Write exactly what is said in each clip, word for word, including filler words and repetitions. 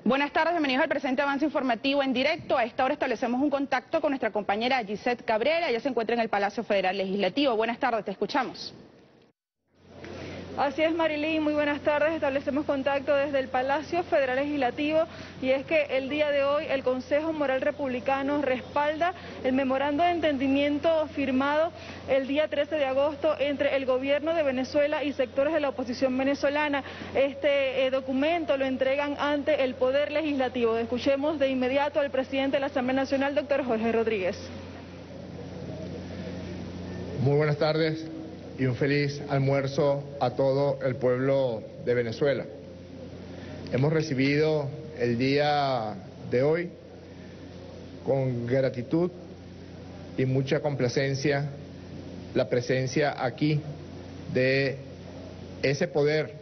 Buenas tardes, bienvenidos al presente avance informativo en directo. A esta hora establecemos un contacto con nuestra compañera Gisette Cabrera. Ella se encuentra en el Palacio Federal Legislativo. Buenas tardes, te escuchamos. Así es, Marilyn, muy buenas tardes. Establecemos contacto desde el Palacio Federal Legislativo y es que el día de hoy el Consejo Moral Republicano respalda el memorando de entendimiento firmado el día trece de agosto entre el gobierno de Venezuela y sectores de la oposición venezolana. Este eh, documento lo entregan ante el Poder Legislativo. Escuchemos de inmediato al presidente de la Asamblea Nacional, doctor Jorge Rodríguez. Muy buenas tardes y un feliz almuerzo a todo el pueblo de Venezuela. Hemos recibido el día de hoy con gratitud y mucha complacencia la presencia aquí de ese poder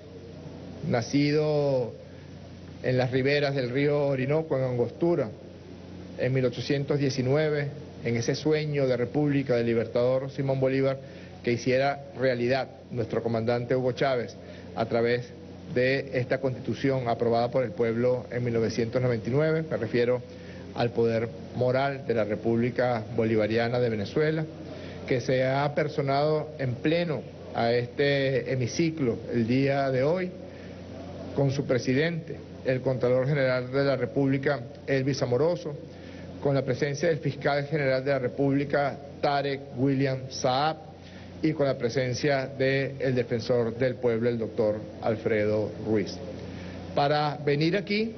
nacido en las riberas del río Orinoco, en Angostura, en mil ochocientos diecinueve, en ese sueño de república del libertador Simón Bolívar, que hiciera realidad nuestro comandante Hugo Chávez a través de esta Constitución aprobada por el pueblo en mil novecientos noventa y nueve. Me refiero al poder moral de la República Bolivariana de Venezuela, que se ha apersonado en pleno a este hemiciclo el día de hoy con su presidente, el Contralor General de la República, Elvis Amoroso, con la presencia del Fiscal General de la República, Tarek William Saab, y con la presencia del Defensor del Pueblo, el doctor Alfredo Ruiz, para venir aquí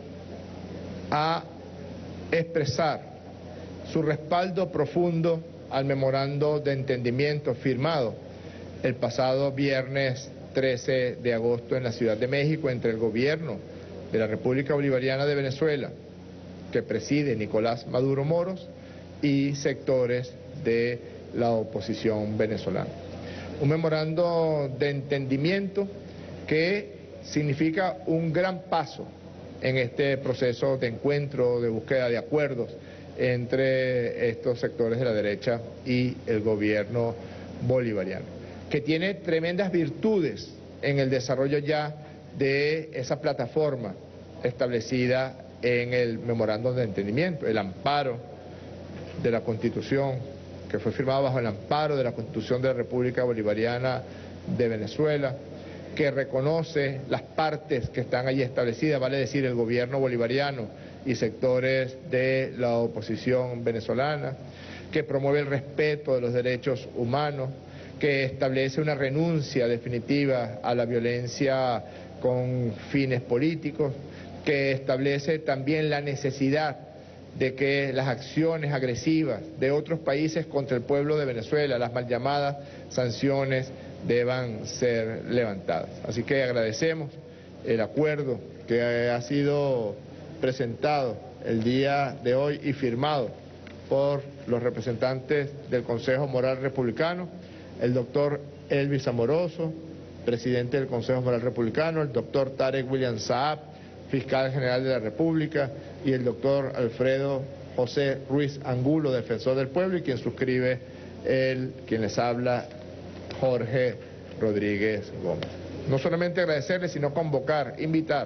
a expresar su respaldo profundo al memorando de entendimiento firmado el pasado viernes trece de agosto en la Ciudad de México entre el gobierno de la República Bolivariana de Venezuela, que preside Nicolás Maduro Moros, y sectores de la oposición venezolana. Un memorando de entendimiento que significa un gran paso en este proceso de encuentro, de búsqueda de acuerdos entre estos sectores de la derecha y el gobierno bolivariano, que tiene tremendas virtudes en el desarrollo ya de esa plataforma establecida en el memorando de entendimiento, el amparo de la Constitución, que fue firmado bajo el amparo de la Constitución de la República Bolivariana de Venezuela, que reconoce las partes que están allí establecidas, vale decir el gobierno bolivariano y sectores de la oposición venezolana, que promueve el respeto de los derechos humanos, que establece una renuncia definitiva a la violencia con fines políticos, que establece también la necesidad de que las acciones agresivas de otros países contra el pueblo de Venezuela, las mal llamadas sanciones, deban ser levantadas. Así que agradecemos el acuerdo que ha sido presentado el día de hoy y firmado por los representantes del Consejo Moral Republicano, el doctor Elvis Amoroso, presidente del Consejo Moral Republicano, el doctor Tarek William Saab, Fiscal General de la República, y el doctor Alfredo José Ruiz Angulo, Defensor del Pueblo, y quien suscribe el, quien les habla, Jorge Rodríguez Gómez. No solamente agradecerles, sino convocar, invitar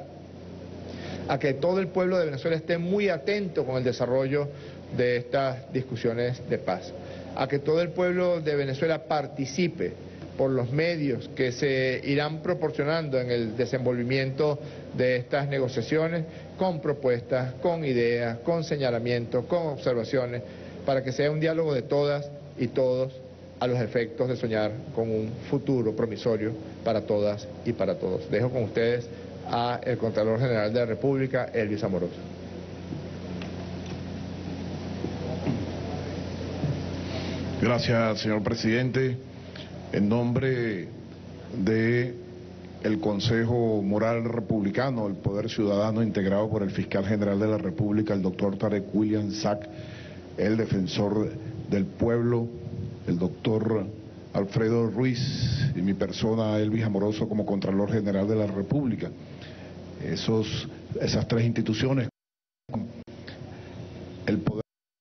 a que todo el pueblo de Venezuela esté muy atento con el desarrollo de estas discusiones de paz, a que todo el pueblo de Venezuela participe por los medios que se irán proporcionando en el desenvolvimiento de estas negociaciones, con propuestas, con ideas, con señalamientos, con observaciones, para que sea un diálogo de todas y todos a los efectos de soñar con un futuro promisorio para todas y para todos. Dejo con ustedes a el Contralor General de la República, Elvis Amoroso. Gracias, señor presidente. En nombre de el Consejo Moral Republicano, el Poder Ciudadano integrado por el Fiscal General de la República, el doctor Tarek William Saab, el Defensor del Pueblo, el doctor Alfredo Ruiz y mi persona, Elvis Amoroso, como Contralor General de la República. Esos, esas tres instituciones, el Poder,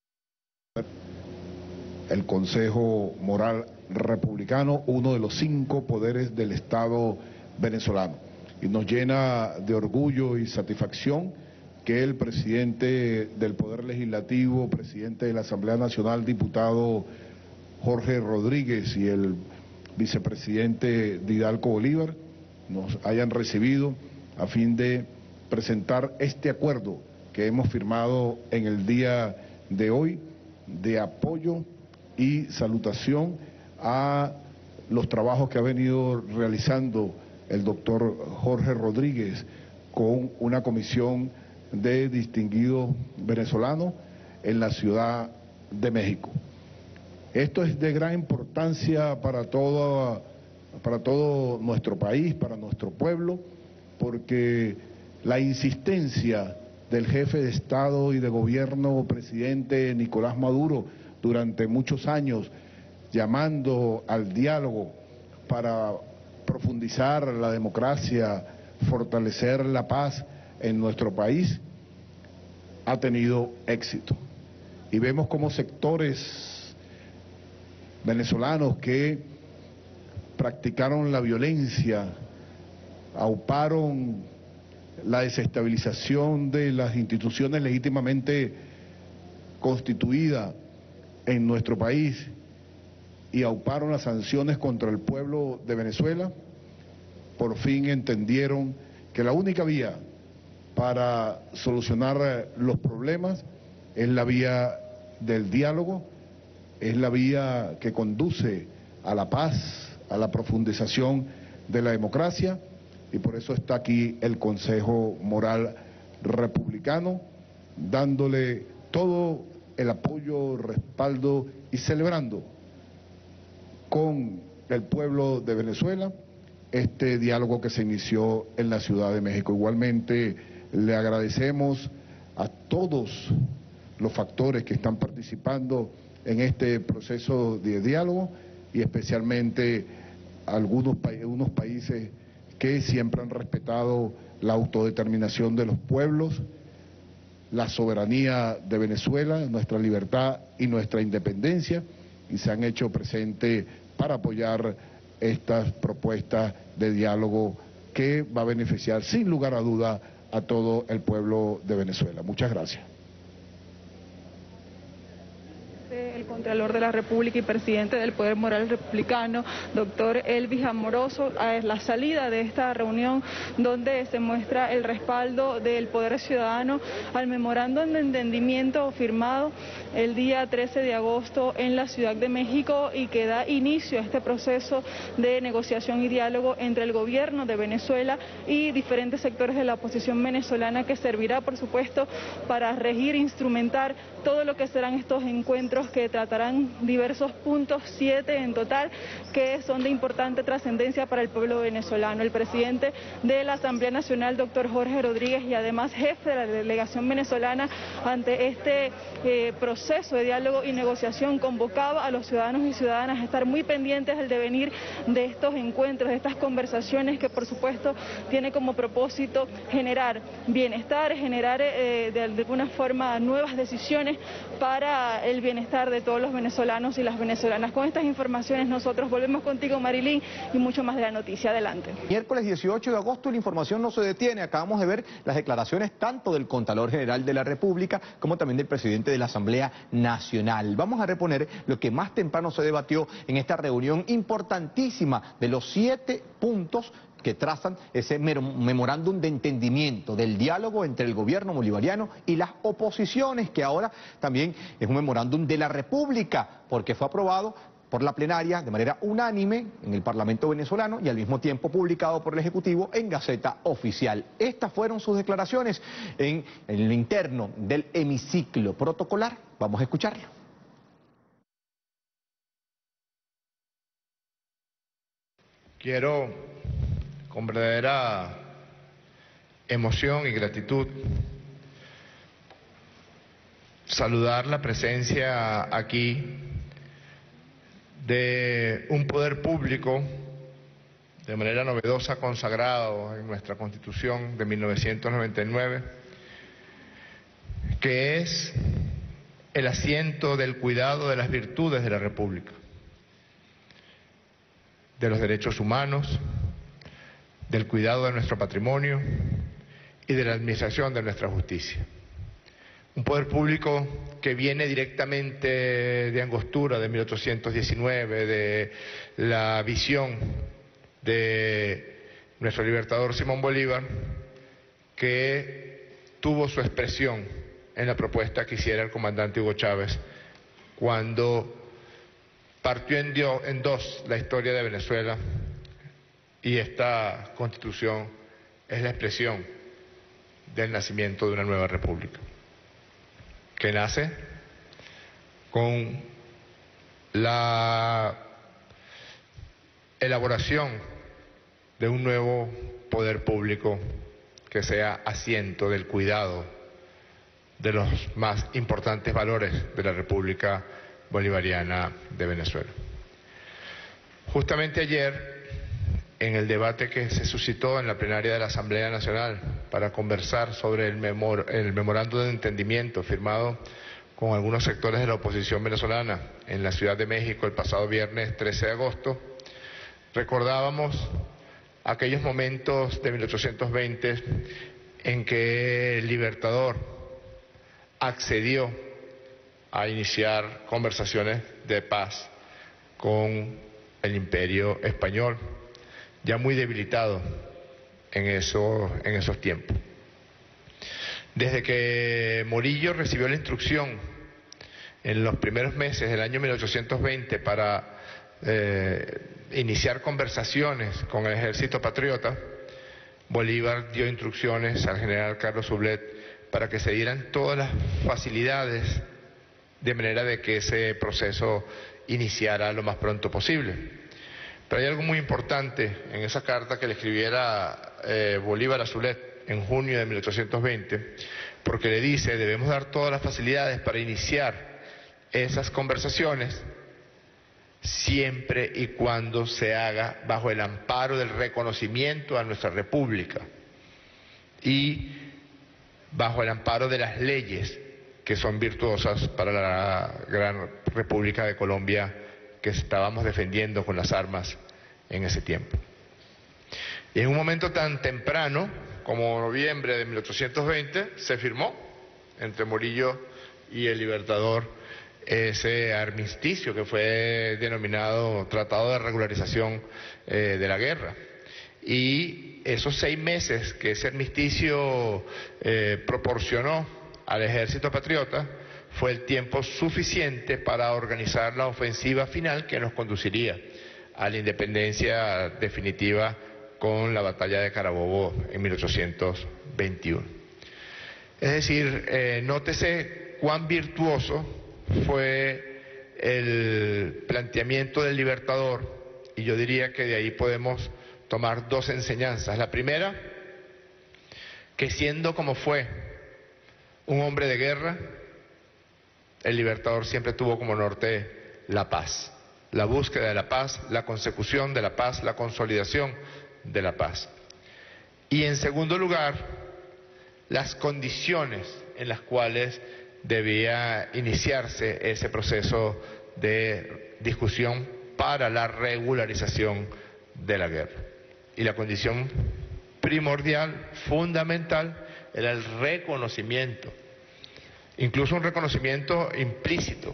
el Consejo Moral Republicano, uno de los cinco poderes del Estado venezolano. Y nos llena de orgullo y satisfacción que el presidente del Poder Legislativo, presidente de la Asamblea Nacional, diputado Jorge Rodríguez, y el vicepresidente Didalco Bolívar nos hayan recibido a fin de presentar este acuerdo que hemos firmado en el día de hoy de apoyo y salutación a los trabajos que ha venido realizando el doctor Jorge Rodríguez con una comisión de distinguidos venezolanos en la Ciudad de México. Esto es de gran importancia para todo, para todo nuestro país, para nuestro pueblo, porque la insistencia del jefe de Estado y de Gobierno, presidente Nicolás Maduro, durante muchos años, llamando al diálogo para profundizar la democracia, fortalecer la paz en nuestro país, ha tenido éxito. Y vemos como sectores venezolanos que practicaron la violencia, auparon la desestabilización de las instituciones legítimamente constituidas en nuestro país y auparon las sanciones contra el pueblo de Venezuela, por fin entendieron que la única vía para solucionar los problemas es la vía del diálogo, es la vía que conduce a la paz, a la profundización de la democracia, y por eso está aquí el Consejo Moral Republicano, dándole todo el apoyo, respaldo y celebrando con el pueblo de Venezuela este diálogo que se inició en la Ciudad de México. Igualmente le agradecemos a todos los factores que están participando en este proceso de diálogo y especialmente a algunos, pa algunos países que siempre han respetado la autodeterminación de los pueblos, la soberanía de Venezuela, nuestra libertad y nuestra independencia, y se han hecho presentes para apoyar estas propuestas de diálogo que va a beneficiar sin lugar a duda a todo el pueblo de Venezuela. Muchas gracias. El Contralor de la República y presidente del Poder Moral Republicano, doctor Elvis Amoroso, a la salida de esta reunión donde se muestra el respaldo del Poder Ciudadano al memorándum de entendimiento firmado el día trece de agosto en la Ciudad de México y que da inicio a este proceso de negociación y diálogo entre el gobierno de Venezuela y diferentes sectores de la oposición venezolana, que servirá, por supuesto, para regir e instrumentar todo lo que serán estos encuentros que tratarán diversos puntos, siete en total, que son de importante trascendencia para el pueblo venezolano. El presidente de la Asamblea Nacional, doctor Jorge Rodríguez, y además jefe de la delegación venezolana ante este eh, proceso de diálogo y negociación, convocaba a los ciudadanos y ciudadanas a estar muy pendientes del devenir de estos encuentros, de estas conversaciones que, por supuesto, tiene como propósito generar bienestar, generar eh, de alguna forma nuevas decisiones para el bienestar de todos los venezolanos y las venezolanas. Con estas informaciones nosotros volvemos contigo, Marilyn, y mucho más de la noticia. Adelante. Miércoles dieciocho de agosto la información no se detiene. Acabamos de ver las declaraciones tanto del Contralor General de la República como también del presidente de la Asamblea Nacional. Vamos a reponer lo que más temprano se debatió en esta reunión importantísima de los siete puntos que trazan ese memorándum de entendimiento del diálogo entre el gobierno bolivariano y las oposiciones, que ahora también es un memorándum de la República, porque fue aprobado por la plenaria de manera unánime en el Parlamento venezolano y al mismo tiempo publicado por el Ejecutivo en Gaceta Oficial. Estas fueron sus declaraciones en, en el interno del hemiciclo protocolar. Vamos a escucharlo. Quiero, con verdadera emoción y gratitud, saludar la presencia aquí de un poder público de manera novedosa consagrado en nuestra Constitución de mil novecientos noventa y nueve, que es el asiento del cuidado de las virtudes de la República, de los derechos humanos, del cuidado de nuestro patrimonio y de la administración de nuestra justicia. Un poder público que viene directamente de Angostura, de mil ochocientos diecinueve, de la visión de nuestro libertador Simón Bolívar, que tuvo su expresión en la propuesta que hiciera el comandante Hugo Chávez cuando partió en, dio, en dos la historia de Venezuela, y esta Constitución es la expresión del nacimiento de una nueva república, que nace con la elaboración de un nuevo poder público que sea asiento del cuidado de los más importantes valores de la República Bolivariana de Venezuela. Justamente ayer, en el debate que se suscitó en la plenaria de la Asamblea Nacional para conversar sobre el, memor el memorando de entendimiento firmado con algunos sectores de la oposición venezolana en la Ciudad de México el pasado viernes trece de agosto, recordábamos aquellos momentos de mil ochocientos veinte en que el Libertador accedió a iniciar conversaciones de paz con el Imperio Español, ya muy debilitado en, eso, en esos tiempos. Desde que Morillo recibió la instrucción en los primeros meses del año mil ochocientos veinte para eh, iniciar conversaciones con el ejército patriota, Bolívar dio instrucciones al general Carlos Sublet para que se dieran todas las facilidades de manera de que ese proceso iniciara lo más pronto posible. Pero hay algo muy importante en esa carta que le escribiera eh, Bolívar a Sublet en junio de mil ochocientos veinte, porque le dice: debemos dar todas las facilidades para iniciar esas conversaciones siempre y cuando se haga bajo el amparo del reconocimiento a nuestra República y bajo el amparo de las leyes que son virtuosas para la gran República de Colombia que estábamos defendiendo con las armas en ese tiempo. Y en un momento tan temprano como noviembre de mil ochocientos veinte se firmó entre Morillo y el Libertador ese armisticio que fue denominado Tratado de Regularización eh, de la Guerra. Y esos seis meses que ese armisticio eh, proporcionó al ejército patriota fue el tiempo suficiente para organizar la ofensiva final que nos conduciría a la independencia definitiva con la batalla de Carabobo en mil ochocientos veintiuno. Es decir, eh, nótese cuán virtuoso fue el planteamiento del Libertador, y yo diría que de ahí podemos tomar dos enseñanzas. La primera, que siendo como fue un hombre de guerra, el Libertador siempre tuvo como norte la paz, la búsqueda de la paz, la consecución de la paz, la consolidación de la paz. Y en segundo lugar, las condiciones en las cuales debía iniciarse ese proceso de discusión para la regularización de la guerra. Y la condición primordial, fundamental, era el reconocimiento, incluso un reconocimiento implícito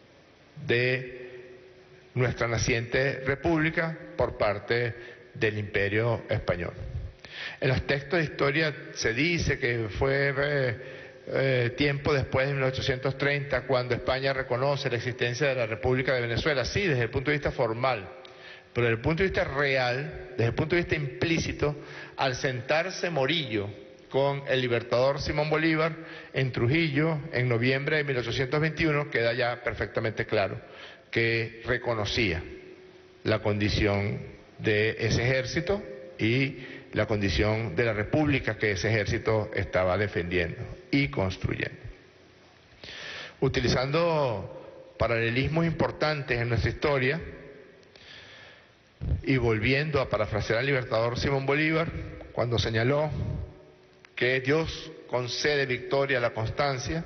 de nuestra naciente república por parte del Imperio Español. En los textos de historia se dice que fue eh, eh, tiempo después de mil ochocientos treinta cuando España reconoce la existencia de la República de Venezuela. Sí, desde el punto de vista formal, pero desde el punto de vista real, desde el punto de vista implícito, al sentarse Morillo con el Libertador Simón Bolívar en Trujillo en noviembre de mil ochocientos veintiuno, queda ya perfectamente claro que reconocía la condición de ese ejército y la condición de la república que ese ejército estaba defendiendo y construyendo. Utilizando paralelismos importantes en nuestra historia y volviendo a parafrasear al Libertador Simón Bolívar, cuando señaló que Dios concede victoria a la constancia,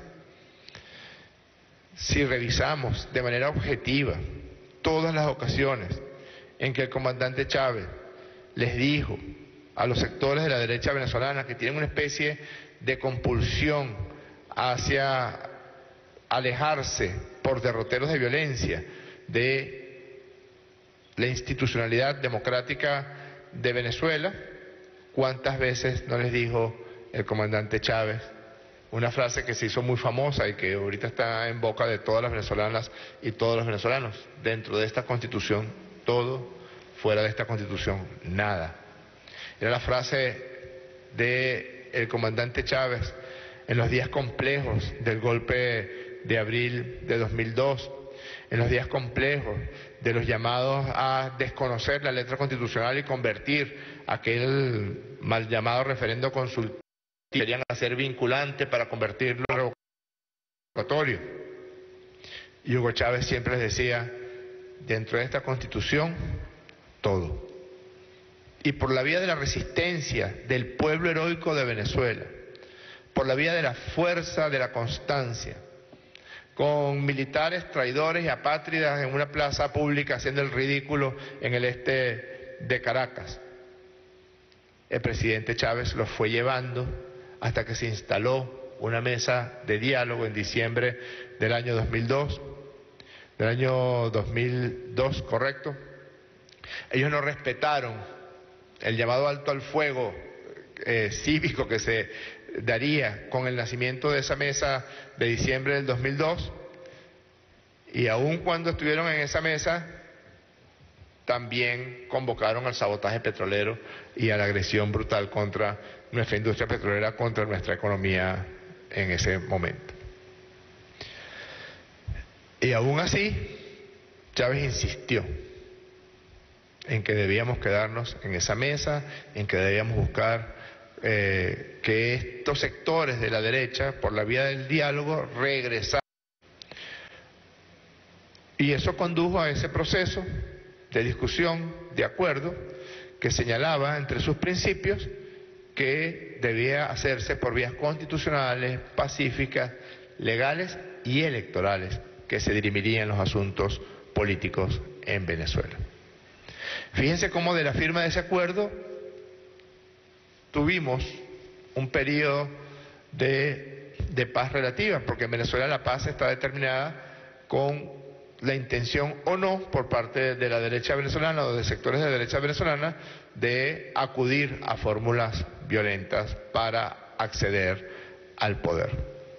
si revisamos de manera objetiva todas las ocasiones en que el comandante Chávez les dijo a los sectores de la derecha venezolana que tienen una especie de compulsión hacia alejarse por derroteros de violencia de la institucionalidad democrática de Venezuela. ¿Cuántas veces no les dijo el comandante Chávez una frase que se hizo muy famosa y que ahorita está en boca de todas las venezolanas y todos los venezolanos? Dentro de esta Constitución, todo; fuera de esta Constitución, nada. Era la frase del comandante Chávez en los días complejos del golpe de abril de dos mil dos, en los días complejos de los llamados a desconocer la letra constitucional y convertir aquel mal llamado referendo consultivo, querían hacer vinculante para convertirlo en revocatorio. Y Hugo Chávez siempre les decía: dentro de esta Constitución, todo. Y por la vía de la resistencia del pueblo heroico de Venezuela, por la vía de la fuerza de la constancia, con militares traidores y apátridas en una plaza pública haciendo el ridículo en el este de Caracas, el presidente Chávez los fue llevando hasta que se instaló una mesa de diálogo en diciembre del año dos mil dos, del año dos mil dos, correcto. Ellos no respetaron el llamado alto al fuego eh, cívico que se daría con el nacimiento de esa mesa de diciembre del dos mil dos, y aun cuando estuvieron en esa mesa también convocaron al sabotaje petrolero y a la agresión brutal contra nuestra industria petrolera, contra nuestra economía en ese momento. Y aún así, Chávez insistió en que debíamos quedarnos en esa mesa, en que debíamos buscar eh, que estos sectores de la derecha, por la vía del diálogo, regresaran. Y eso condujo a ese proceso de discusión, de acuerdo, que señalaba entre sus principios que debía hacerse por vías constitucionales, pacíficas, legales y electorales, que se dirimirían los asuntos políticos en Venezuela. Fíjense cómo de la firma de ese acuerdo tuvimos un periodo de, de paz relativa, porque en Venezuela la paz está determinada con la intención o no por parte de la derecha venezolana o de sectores de la derecha venezolana de acudir a fórmulas violentas para acceder al poder.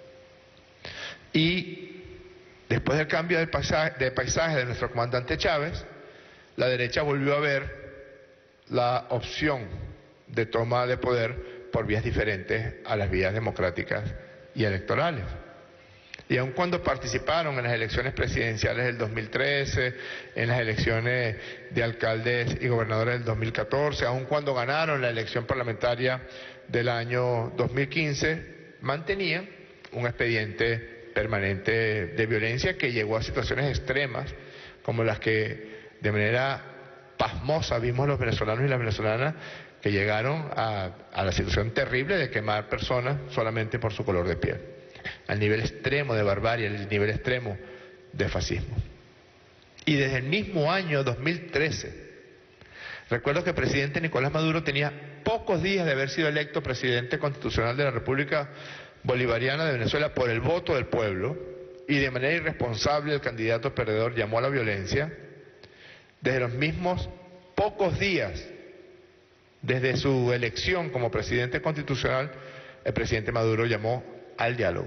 Y después del cambio de paisaje, de paisaje de nuestro comandante Chávez, la derecha volvió a ver la opción de toma de poder por vías diferentes a las vías democráticas y electorales. Y aun cuando participaron en las elecciones presidenciales del dos mil trece, en las elecciones de alcaldes y gobernadores del dos mil catorce, aun cuando ganaron la elección parlamentaria del año dos mil quince, mantenían un expediente permanente de violencia que llegó a situaciones extremas, como las que de manera pasmosa vimos los venezolanos y las venezolanas, que llegaron a, a la situación terrible de quemar personas solamente por su color de piel, al nivel extremo de barbarie, al nivel extremo de fascismo. Y desde el mismo año dos mil trece, recuerdo que el presidente Nicolás Maduro tenía pocos días de haber sido electo presidente constitucional de la República Bolivariana de Venezuela por el voto del pueblo, y de manera irresponsable el candidato perdedor llamó a la violencia. Desde los mismos pocos días, desde su elección como presidente constitucional, el presidente Maduro llamó al diálogo,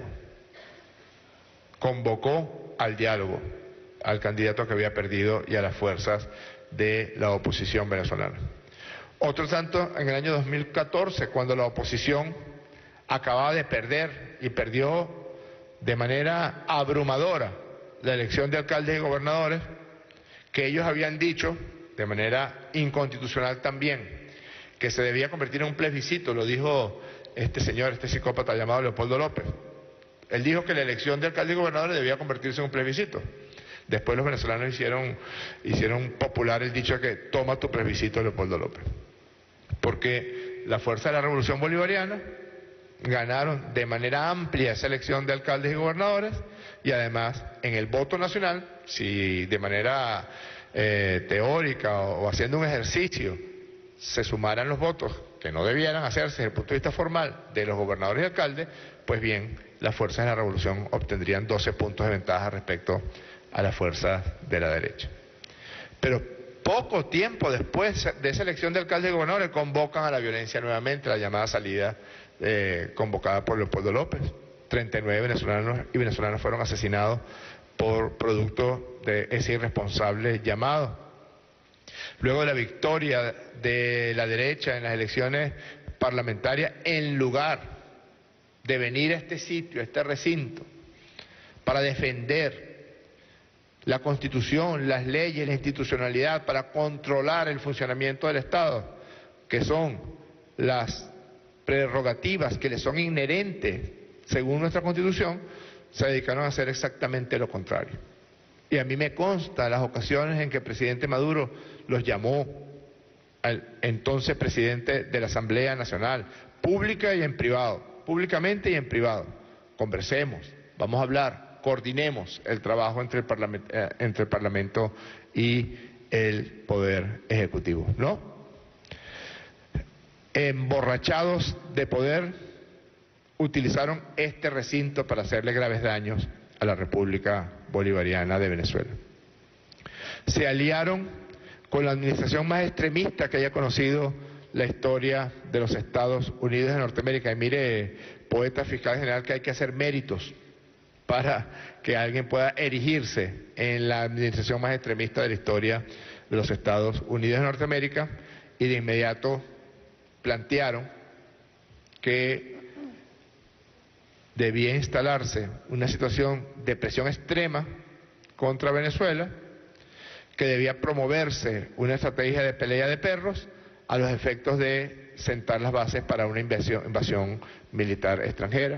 convocó al diálogo al candidato que había perdido y a las fuerzas de la oposición venezolana. Otro tanto en el año dos mil catorce, cuando la oposición acababa de perder y perdió de manera abrumadora la elección de alcaldes y gobernadores, que ellos habían dicho, de manera inconstitucional también, que se debía convertir en un plebiscito. Lo dijo este señor, este psicópata llamado Leopoldo López. Él dijo que la elección de alcaldes y gobernadores debía convertirse en un plebiscito. Después los venezolanos hicieron, hicieron popular el dicho que toma tu plebiscito, Leopoldo López. Porque la fuerza de la revolución bolivariana ganaron de manera amplia esa elección de alcaldes y gobernadores, y además en el voto nacional, si de manera eh, teórica o, o haciendo un ejercicio se sumaran los votos que no debieran hacerse desde el punto de vista formal de los gobernadores y alcaldes, pues bien, las fuerzas de la revolución obtendrían doce puntos de ventaja respecto a las fuerzas de la derecha. Pero poco tiempo después de esa elección de alcalde y gobernadores convocan a la violencia nuevamente, la llamada salida eh, convocada por Leopoldo López. treinta y nueve venezolanos y venezolanas fueron asesinados por producto de ese irresponsable llamado. Luego de la victoria de la derecha en las elecciones parlamentarias, en lugar de venir a este sitio, a este recinto, para defender la Constitución, las leyes, la institucionalidad, para controlar el funcionamiento del Estado, que son las prerrogativas que le son inherentes según nuestra Constitución, se dedicaron a hacer exactamente lo contrario. Y a mí me consta las ocasiones en que el presidente Maduro los llamó al entonces presidente de la Asamblea Nacional, pública y en privado, públicamente y en privado. Conversemos, vamos a hablar, coordinemos el trabajo entre el Parlamento, eh, entre el Parlamento y el Poder Ejecutivo, ¿no? Emborrachados de poder, utilizaron este recinto para hacerle graves daños a la República Bolivariana de Venezuela. Se aliaron con la administración más extremista que haya conocido la historia de los Estados Unidos de Norteamérica. Y mire, poeta fiscal general, que hay que hacer méritos para que alguien pueda erigirse en la administración más extremista de la historia de los Estados Unidos de Norteamérica, y de inmediato plantearon que debía instalarse una situación de presión extrema contra Venezuela, que debía promoverse una estrategia de pelea de perros a los efectos de sentar las bases para una invasión, invasión militar extranjera.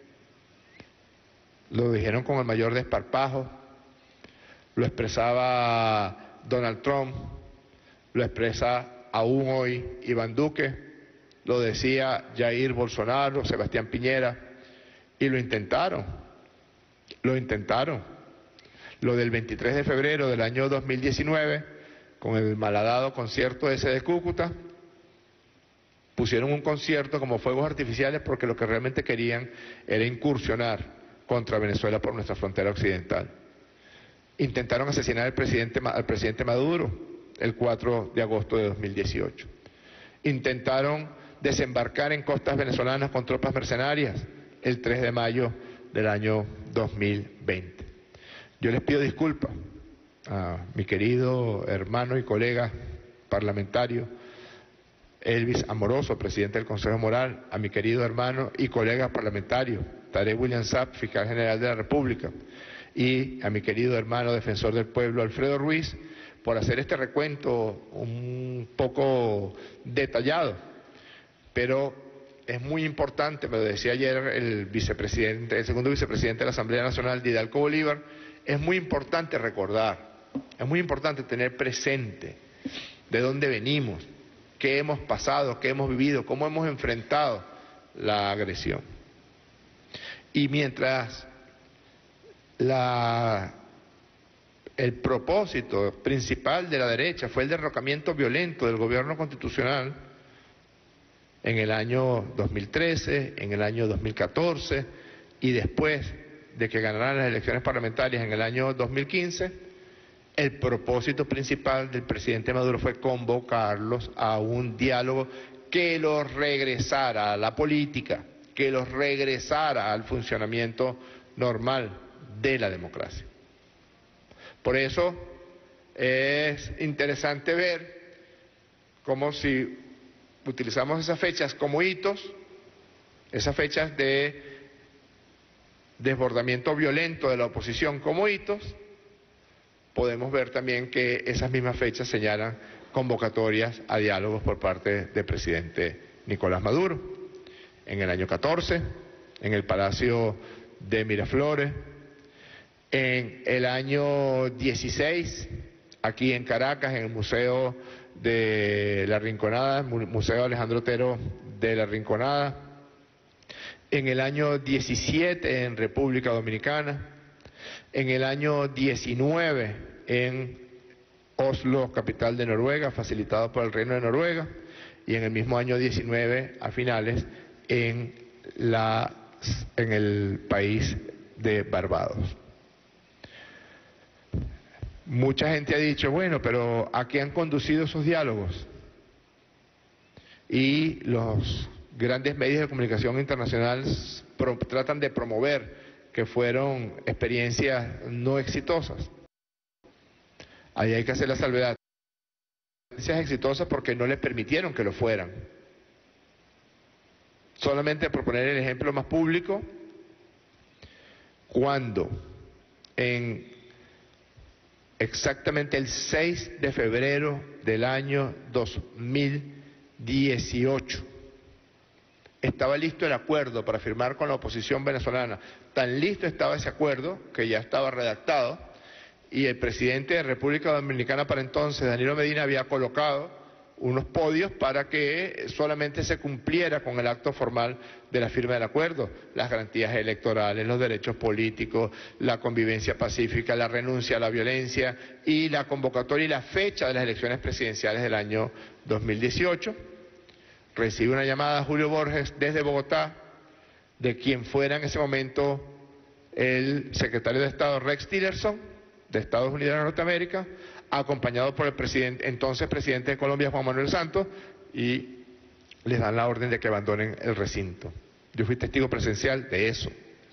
Lo dijeron con el mayor desparpajo, lo expresaba Donald Trump, lo expresa aún hoy Iván Duque, lo decía Jair Bolsonaro, Sebastián Piñera, y lo intentaron, lo intentaron. Lo del veintitrés de febrero del año dos mil diecinueve, con el malhadado concierto ese de Cúcuta, pusieron un concierto como fuegos artificiales porque lo que realmente querían era incursionar contra Venezuela por nuestra frontera occidental. Intentaron asesinar al presidente, al presidente Maduro el cuatro de agosto de dos mil dieciocho. Intentaron desembarcar en costas venezolanas con tropas mercenarias el tres de mayo del año dos mil veinte. Yo les pido disculpas a mi querido hermano y colega parlamentario Elvis Amoroso, presidente del Consejo Moral, a mi querido hermano y colega parlamentario Tarek William Saab, fiscal general de la República, y a mi querido hermano defensor del pueblo Alfredo Ruiz, por hacer este recuento un poco detallado, pero es muy importante, me lo decía ayer el vicepresidente, el segundo vicepresidente de la Asamblea Nacional, Didalco Bolívar, es muy importante recordar, es muy importante tener presente de dónde venimos, qué hemos pasado, qué hemos vivido, cómo hemos enfrentado la agresión. Y mientras la, el propósito principal de la derecha fue el derrocamiento violento del gobierno constitucional en el año dos mil trece, en el año dos mil catorce y después de que ganaran las elecciones parlamentarias en el año dos mil quince, el propósito principal del presidente Maduro fue convocarlos a un diálogo que los regresara a la política, que los regresara al funcionamiento normal de la democracia. Por eso es interesante ver cómo, si utilizamos esas fechas como hitos, esas fechas de desbordamiento violento de la oposición como hitos, podemos ver también que esas mismas fechas señalan convocatorias a diálogos por parte del presidente Nicolás Maduro. En el año catorce, en el Palacio de Miraflores, en el año dieciséis, aquí en Caracas, en el Museo de la Rinconada, Museo Alejandro Otero de la Rinconada, en el año diecisiete en República Dominicana, en el año diecinueve en Oslo, capital de Noruega, facilitado por el Reino de Noruega, y en el mismo año diecinueve, a finales, en, la, en el país de Barbados. Mucha gente ha dicho, bueno, pero ¿a qué han conducido esos diálogos? Y los grandes medios de comunicación internacionales pro, tratan de promover que fueron experiencias no exitosas. Ahí hay que hacer la salvedad. Experiencias exitosas porque no les permitieron que lo fueran. Solamente por poner el ejemplo más público, cuando en exactamente el seis de febrero del año dos mil dieciocho estaba listo el acuerdo para firmar con la oposición venezolana. Tan listo estaba ese acuerdo que ya estaba redactado y el presidente de República Dominicana para entonces, Danilo Medina, había colocado unos podios para que solamente se cumpliera con el acto formal de la firma del acuerdo, las garantías electorales, los derechos políticos, la convivencia pacífica, la renuncia a la violencia y la convocatoria y la fecha de las elecciones presidenciales del año dos mil dieciocho. Recibe una llamada a Julio Borges desde Bogotá, de quien fuera en ese momento el secretario de Estado Rex Tillerson, de Estados Unidos de Norteamérica, acompañado por el presidente, entonces presidente de Colombia, Juan Manuel Santos, y les dan la orden de que abandonen el recinto. Yo fui testigo presencial de eso.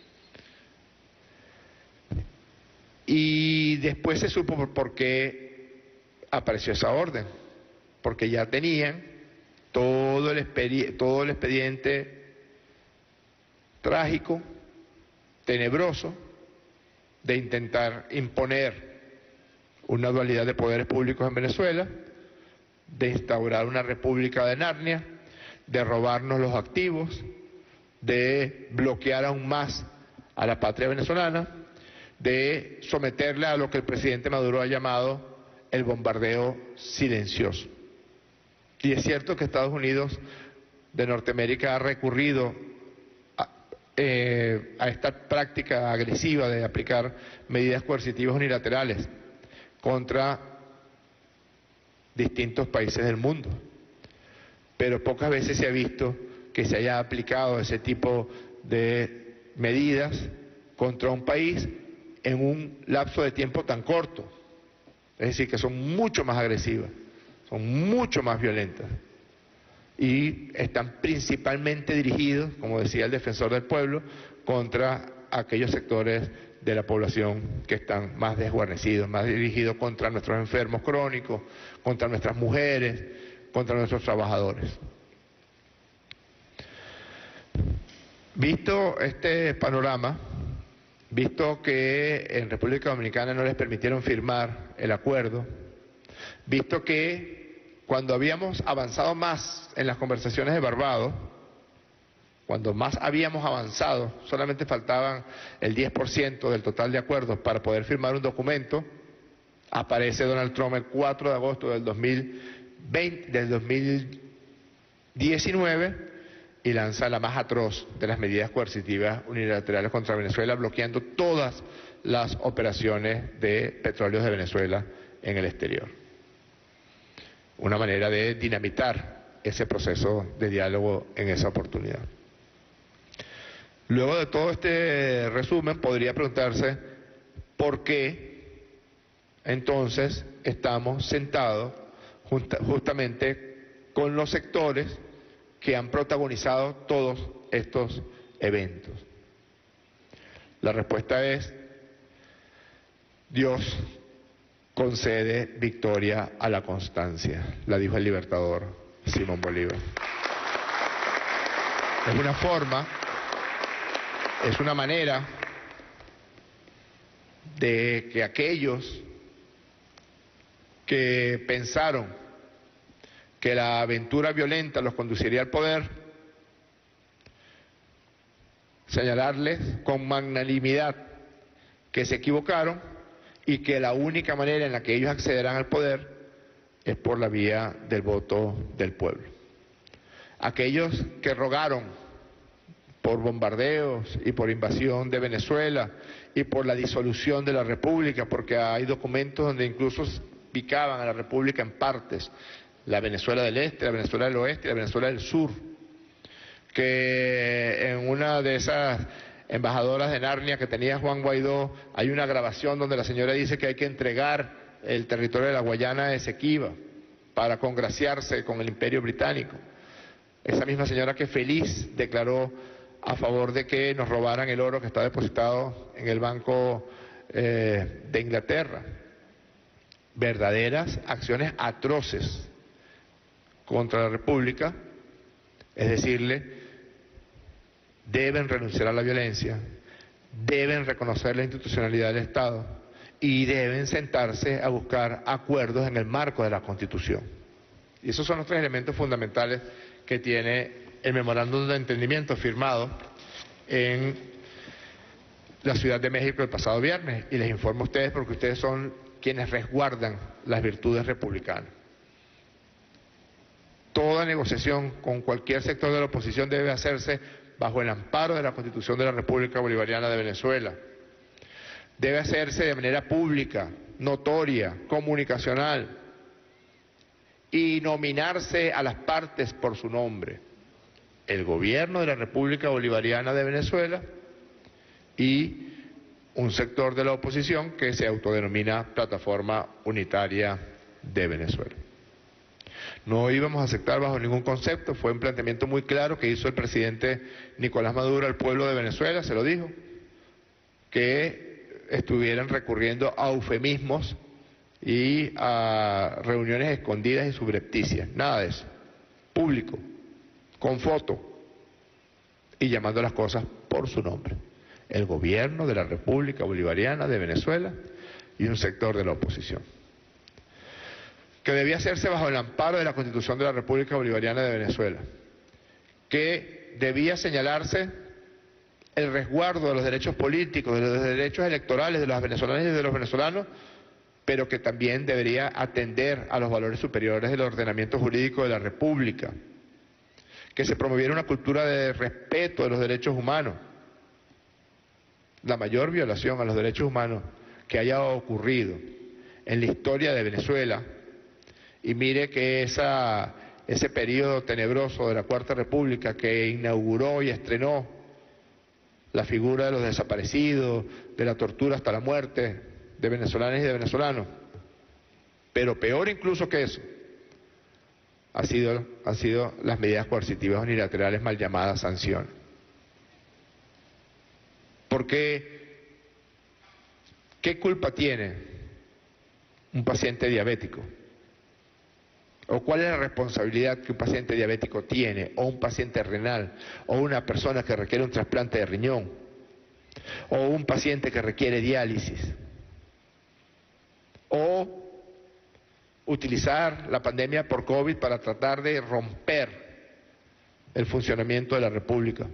Y después se supo por qué apareció esa orden, porque ya tenían todo el, expedi- todo el expediente trágico, tenebroso, de intentar imponer una dualidad de poderes públicos en Venezuela, de instaurar una república de Narnia, de robarnos los activos, de bloquear aún más a la patria venezolana, de someterla a lo que el presidente Maduro ha llamado el bombardeo silencioso. Y es cierto que Estados Unidos de Norteamérica ha recurrido a, eh, a esta práctica agresiva de aplicar medidas coercitivas unilaterales contra distintos países del mundo. Pero pocas veces se ha visto que se haya aplicado ese tipo de medidas contra un país en un lapso de tiempo tan corto. Es decir, que son mucho más agresivas, son mucho más violentas y están principalmente dirigidos, como decía el defensor del pueblo, contra aquellos sectores de la población que están más desguarnecidos, más dirigidos contra nuestros enfermos crónicos, contra nuestras mujeres, contra nuestros trabajadores. Visto este panorama, visto que en República Dominicana no les permitieron firmar el acuerdo, visto que cuando habíamos avanzado más en las conversaciones de Barbados, cuando más habíamos avanzado, solamente faltaban el diez por ciento del total de acuerdos para poder firmar un documento, aparece Donald Trump el cuatro de agosto del dos mil veinte, del dos mil diecinueve y lanza la más atroz de las medidas coercitivas unilaterales contra Venezuela, bloqueando todas las operaciones de petróleos de Venezuela en el exterior. Una manera de dinamitar ese proceso de diálogo en esa oportunidad. Luego de todo este resumen, podría preguntarse por qué entonces estamos sentados justa, justamente con los sectores que han protagonizado todos estos eventos. La respuesta es: Dios concede victoria a la constancia, la dijo el libertador Simón Bolívar. Es una forma, es una manera de que aquellos que pensaron que la aventura violenta los conduciría al poder, señalarles con magnanimidad que se equivocaron y que la única manera en la que ellos accederán al poder es por la vía del voto del pueblo. Aquellos que rogaron por bombardeos y por invasión de Venezuela y por la disolución de la República, porque hay documentos donde incluso picaban a la República en partes, la Venezuela del Este, la Venezuela del Oeste y la Venezuela del Sur, que en una de esas embajadoras de Narnia que tenía Juan Guaidó hay una grabación donde la señora dice que hay que entregar el territorio de la Guayana Esequiba para congraciarse con el Imperio Británico. Esa misma señora que feliz declaró a favor de que nos robaran el oro que está depositado en el Banco eh, de Inglaterra. Verdaderas acciones atroces contra la República, es decirle, deben renunciar a la violencia, deben reconocer la institucionalidad del Estado y deben sentarse a buscar acuerdos en el marco de la Constitución. Y esos son los tres elementos fundamentales que tiene el memorándum de entendimiento firmado en la Ciudad de México el pasado viernes. Y les informo a ustedes porque ustedes son quienes resguardan las virtudes republicanas. Toda negociación con cualquier sector de la oposición debe hacerse bajo el amparo de la Constitución de la República Bolivariana de Venezuela. Debe hacerse de manera pública, notoria, comunicacional y nominarse a las partes por su nombre. El gobierno de la República Bolivariana de Venezuela y un sector de la oposición que se autodenomina Plataforma Unitaria de Venezuela. No íbamos a aceptar bajo ningún concepto, fue un planteamiento muy claro que hizo el presidente Nicolás Maduro al pueblo de Venezuela, se lo dijo, que estuvieran recurriendo a eufemismos y a reuniones escondidas y subrepticias, nada de eso, público, con foto y llamando las cosas por su nombre. El gobierno de la República Bolivariana de Venezuela y un sector de la oposición, que debía hacerse bajo el amparo de la Constitución de la República Bolivariana de Venezuela, que debía señalarse el resguardo de los derechos políticos, de los derechos electorales de las venezolanas y de los venezolanos, pero que también debería atender a los valores superiores del ordenamiento jurídico de la República, que se promoviera una cultura de respeto de los derechos humanos. La mayor violación a los derechos humanos que haya ocurrido en la historia de Venezuela, y mire que esa, ese periodo tenebroso de la Cuarta República que inauguró y estrenó la figura de los desaparecidos, de la tortura hasta la muerte de venezolanas y de venezolanos, pero peor incluso que eso, ha sido, han sido las medidas coercitivas unilaterales mal llamadas sanciones. Porque, ¿qué culpa tiene un paciente diabético? ¿O cuál es la responsabilidad que un paciente diabético tiene, o un paciente renal, o una persona que requiere un trasplante de riñón, o un paciente que requiere diálisis, o utilizar la pandemia por COVID para tratar de romper el funcionamiento de la República?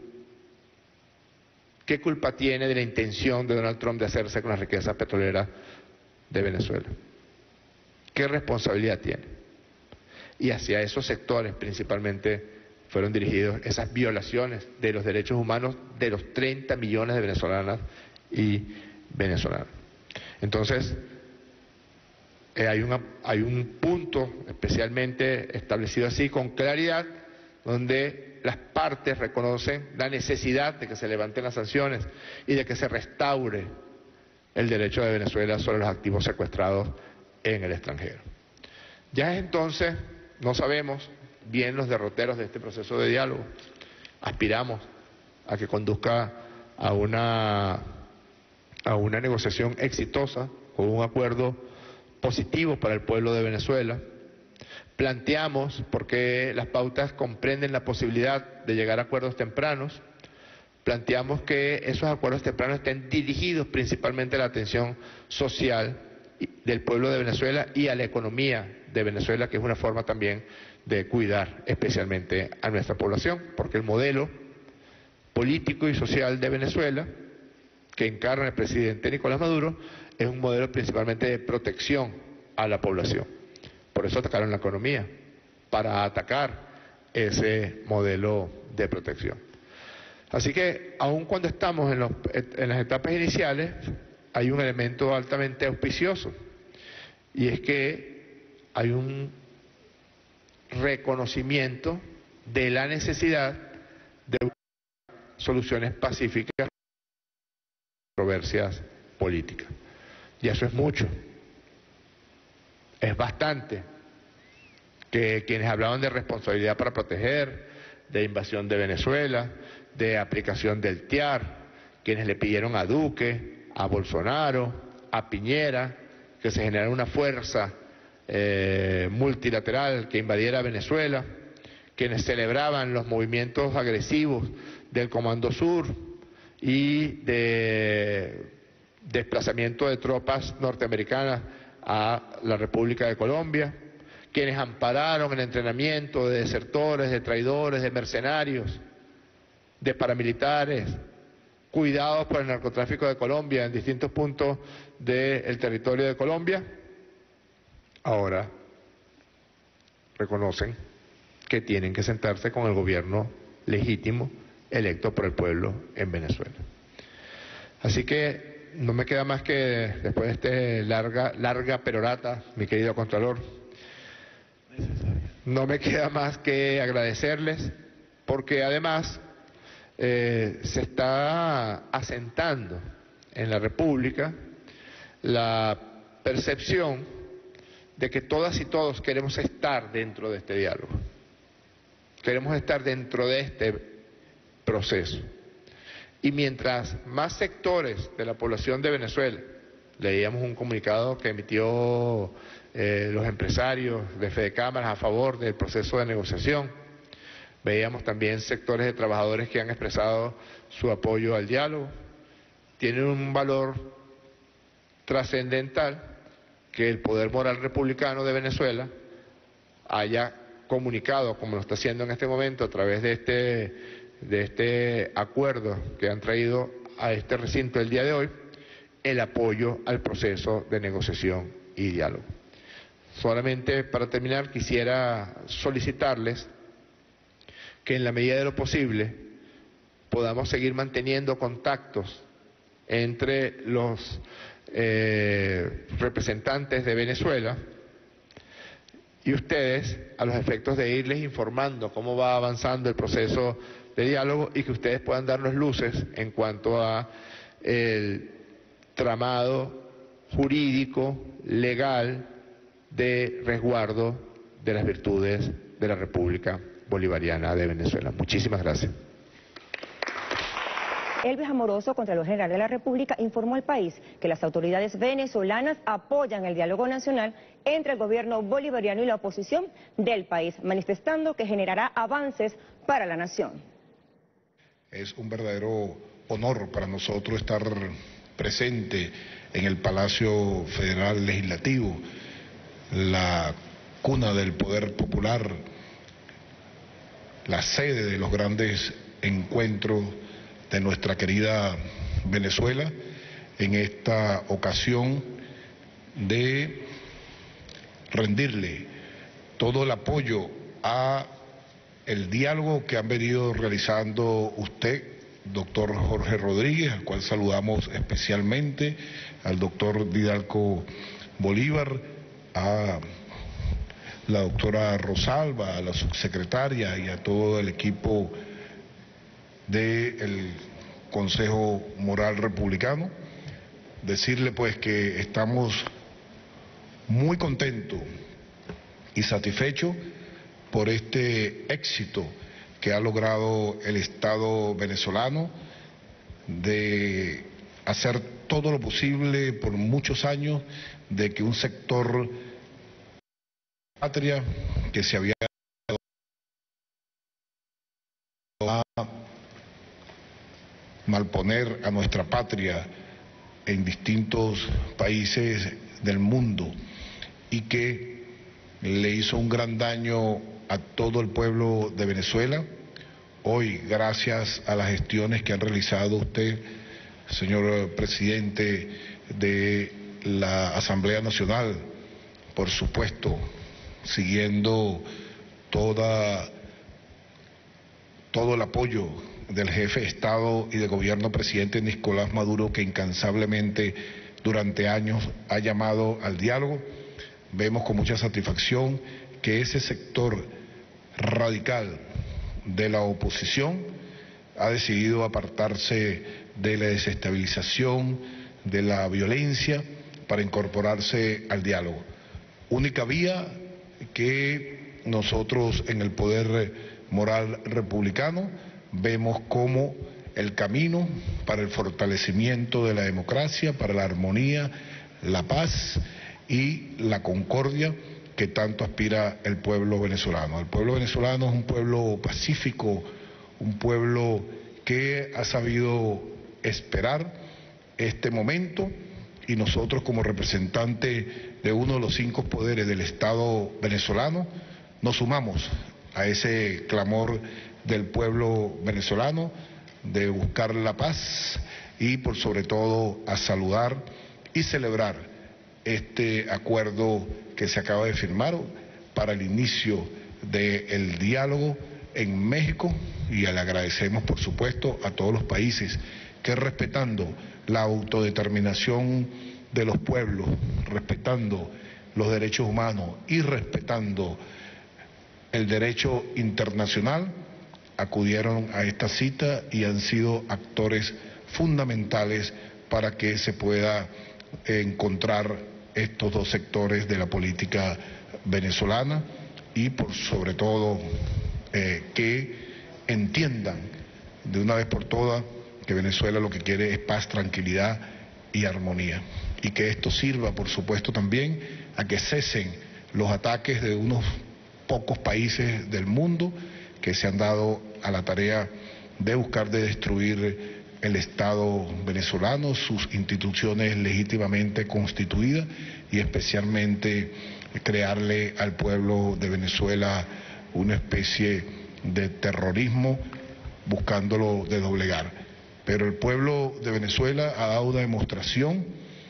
¿Qué culpa tiene de la intención de Donald Trump de hacerse con las riquezas petroleras de Venezuela? ¿Qué responsabilidad tiene? Y hacia esos sectores principalmente fueron dirigidos esas violaciones de los derechos humanos de los treinta millones de venezolanas y venezolanos. Entonces, eh, hay, una, hay un punto especialmente establecido así con claridad, donde las partes reconocen la necesidad de que se levanten las sanciones y de que se restaure el derecho de Venezuela sobre los activos secuestrados en el extranjero. Ya es entonces, no sabemos bien los derroteros de este proceso de diálogo. Aspiramos a que conduzca a una, a una negociación exitosa, con un acuerdo positivo para el pueblo de Venezuela. Planteamos, porque las pautas comprenden la posibilidad de llegar a acuerdos tempranos, planteamos que esos acuerdos tempranos estén dirigidos principalmente a la atención social del pueblo de Venezuela y a la economía de Venezuela, que es una forma también de cuidar especialmente a nuestra población, porque el modelo político y social de Venezuela que encarna el presidente Nicolás Maduro es un modelo principalmente de protección a la población. Por eso atacaron la economía, para atacar ese modelo de protección. Así que, aun cuando estamos en, los, en las etapas iniciales, hay un elemento altamente auspicioso, y es que hay un reconocimiento de la necesidad de soluciones pacíficas a controversias políticas. Y eso es mucho, es bastante, que quienes hablaban de responsabilidad para proteger, de invasión de Venezuela, de aplicación del T I A R, quienes le pidieron a Duque, a Bolsonaro, a Piñera, que se generara una fuerza eh, multilateral que invadiera Venezuela, quienes celebraban los movimientos agresivos del Comando Sur y de desplazamiento de tropas norteamericanas a la República de Colombia, quienes ampararon el entrenamiento de desertores, de traidores, de mercenarios, de paramilitares, cuidados por el narcotráfico de Colombia en distintos puntos del territorio de Colombia, ahora reconocen que tienen que sentarse con el gobierno legítimo electo por el pueblo en Venezuela. Así que no me queda más que, después de este larga, larga perorata, mi querido Contralor, no me queda más que agradecerles, porque además eh, se está asentando en la República la percepción de que todas y todos queremos estar dentro de este diálogo, queremos estar dentro de este proceso. Y mientras más sectores de la población de Venezuela, leíamos un comunicado que emitió eh, los empresarios de Fede Cámaras a favor del proceso de negociación, veíamos también sectores de trabajadores que han expresado su apoyo al diálogo, tienen un valor trascendental que el poder moral republicano de Venezuela haya comunicado, como lo está haciendo en este momento a través de este, de este acuerdo que han traído a este recinto el día de hoy, el apoyo al proceso de negociación y diálogo. Solamente para terminar quisiera solicitarles que en la medida de lo posible podamos seguir manteniendo contactos entre los eh, representantes de Venezuela y ustedes, a los efectos de irles informando cómo va avanzando el proceso de diálogo y que ustedes puedan darnos luces en cuanto a el tramado jurídico, legal, de resguardo de las virtudes de la República Bolivariana de Venezuela. Muchísimas gracias. Elvis Amoroso, Contralor General de la República, informó al país que las autoridades venezolanas apoyan el diálogo nacional entre el gobierno bolivariano y la oposición del país, manifestando que generará avances para la nación. Es un verdadero honor para nosotros estar presente en el Palacio Federal Legislativo, la cuna del poder popular, la sede de los grandes encuentros de nuestra querida Venezuela, en esta ocasión de rendirle todo el apoyo a el diálogo que han venido realizando usted, doctor Jorge Rodríguez, al cual saludamos especialmente, al doctor Didalco Bolívar, a la doctora Rosalba, a la subsecretaria y a todo el equipo del Consejo Moral Republicano. Decirle pues que estamos muy contentos y satisfechos por este éxito que ha logrado el Estado venezolano de hacer todo lo posible por muchos años de que un sector patria que se había a malponer a nuestra patria en distintos países del mundo y que le hizo un gran daño a todo el pueblo de Venezuela. Hoy, gracias a las gestiones que han realizado usted, señor presidente de la Asamblea Nacional, por supuesto, siguiendo toda, todo el apoyo del jefe de Estado y de Gobierno, presidente Nicolás Maduro, que incansablemente durante años ha llamado al diálogo, vemos con mucha satisfacción que ese sector radical de la oposición ha decidido apartarse de la desestabilización, de la violencia, para incorporarse al diálogo. Única vía que nosotros en el poder moral republicano vemos como el camino para el fortalecimiento de la democracia, para la armonía, la paz y la concordia que tanto aspira el pueblo venezolano. El pueblo venezolano es un pueblo pacífico, un pueblo que ha sabido esperar este momento, y nosotros como representantes de uno de los cinco poderes del Estado venezolano nos sumamos a ese clamor del pueblo venezolano de buscar la paz y por sobre todo a saludar y celebrar este acuerdo que se acaba de firmar para el inicio del diálogo en México, y le agradecemos por supuesto a todos los países que, respetando la autodeterminación de los pueblos, respetando los derechos humanos y respetando el derecho internacional, acudieron a esta cita y han sido actores fundamentales para que se pueda encontrar estos dos sectores de la política venezolana y por sobre todo eh, que entiendan de una vez por todas que Venezuela lo que quiere es paz, tranquilidad y armonía, y que esto sirva por supuesto también a que cesen los ataques de unos pocos países del mundo que se han dado a la tarea de buscar de destruir el Estado venezolano, sus instituciones legítimamente constituidas, y especialmente crearle al pueblo de Venezuela una especie de terrorismo buscándolo de doblegar. Pero el pueblo de Venezuela ha dado una demostración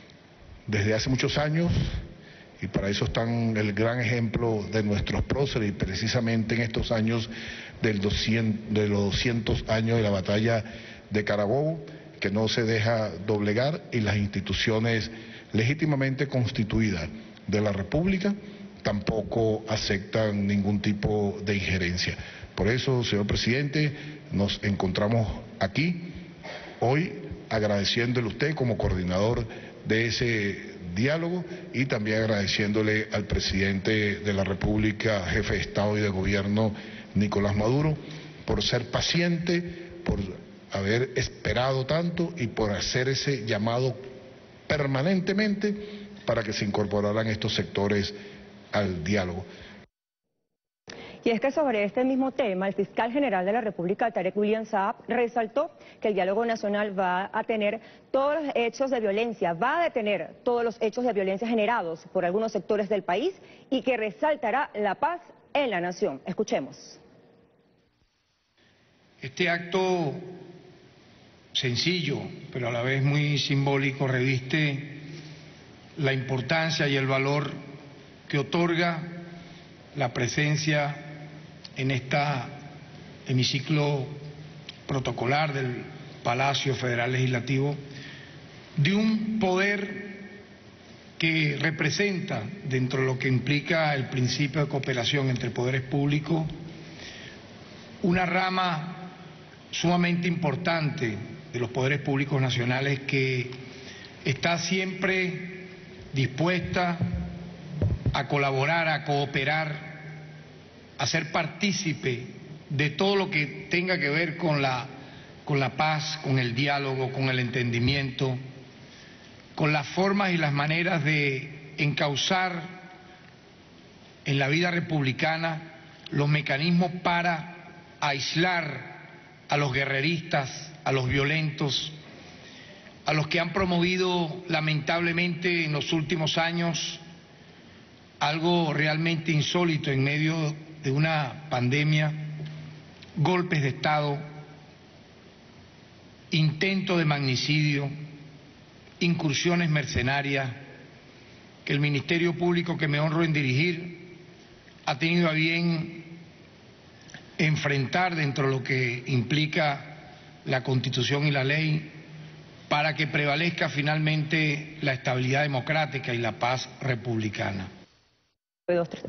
desde hace muchos años, y para eso están el gran ejemplo de nuestros próceres, y precisamente en estos años del doscientos, de los doscientos años de la batalla de Carabobo, que no se deja doblegar, y las instituciones legítimamente constituidas de la República tampoco aceptan ningún tipo de injerencia. Por eso, señor presidente, nos encontramos aquí hoy agradeciéndole a usted como coordinador de ese diálogo, y también agradeciéndole al presidente de la República, jefe de Estado y de Gobierno, Nicolás Maduro, por ser paciente, por haber esperado tanto y por hacer ese llamado permanentemente para que se incorporaran estos sectores al diálogo. Y es que sobre este mismo tema, el fiscal general de la República, Tarek William Saab, resaltó que el diálogo nacional va a tener todos los hechos de violencia, va a detener todos los hechos de violencia generados por algunos sectores del país, y que resaltará la paz en la nación. Escuchemos. Este acto sencillo, pero a la vez muy simbólico, reviste la importancia y el valor que otorga la presencia en este hemiciclo protocolar del Palacio Federal Legislativo de un poder que representa, dentro de lo que implica el principio de cooperación entre poderes públicos, una rama sumamente importante de los poderes públicos nacionales que está siempre dispuesta a colaborar, a cooperar, a ser partícipe de todo lo que tenga que ver con la, con la paz, con el diálogo, con el entendimiento, con las formas y las maneras de encauzar en la vida republicana los mecanismos para aislar a los guerreristas, a los violentos, a los que han promovido lamentablemente en los últimos años algo realmente insólito en medio de una pandemia, golpes de Estado, intento de magnicidio, incursiones mercenarias, que el Ministerio Público que me honro en dirigir ha tenido a bien enfrentar dentro de lo que implica la Constitución y la ley, para que prevalezca finalmente la estabilidad democrática y la paz republicana.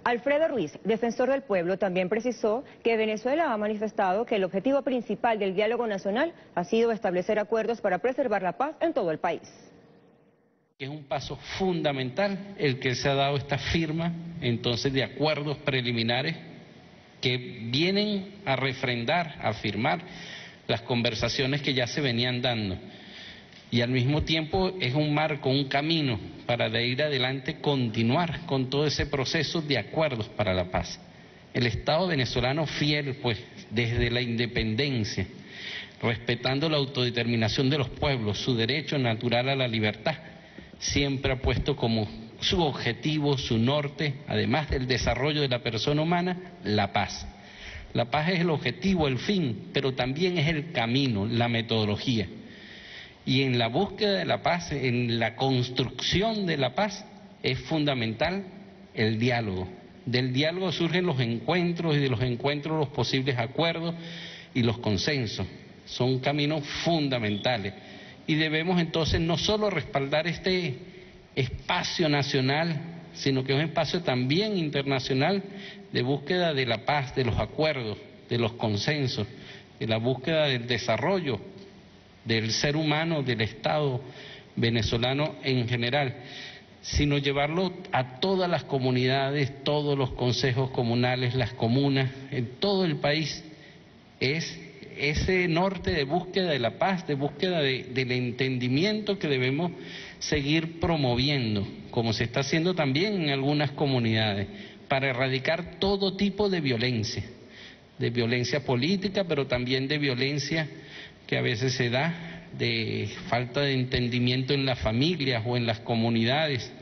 Alfredo Ruiz, defensor del pueblo, también precisó que Venezuela ha manifestado que el objetivo principal del diálogo nacional ha sido establecer acuerdos para preservar la paz en todo el país. Es un paso fundamental el que se ha dado esta firma entonces de acuerdos preliminares que vienen a refrendar, a firmar las conversaciones que ya se venían dando. Y al mismo tiempo es un marco, un camino para de ir adelante continuar con todo ese proceso de acuerdos para la paz. El Estado venezolano fiel, pues, desde la independencia, respetando la autodeterminación de los pueblos, su derecho natural a la libertad, siempre ha puesto como su objetivo, su norte, además del desarrollo de la persona humana, la paz. La paz es el objetivo, el fin, pero también es el camino, la metodología. Y en la búsqueda de la paz, en la construcción de la paz, es fundamental el diálogo. Del diálogo surgen los encuentros y de los encuentros los posibles acuerdos y los consensos. Son caminos fundamentales. Y debemos entonces no solo respaldar este espacio nacional, sino que es un espacio también internacional de búsqueda de la paz, de los acuerdos, de los consensos, de la búsqueda del desarrollo del ser humano, del Estado venezolano en general, sino llevarlo a todas las comunidades, todos los consejos comunales, las comunas, en todo el país. Es ese norte de búsqueda de la paz, de búsqueda de, del entendimiento que debemos seguir promoviendo, como se está haciendo también en algunas comunidades, para erradicar todo tipo de violencia, de violencia política, pero también de violencia que a veces se da de falta de entendimiento en las familias o en las comunidades,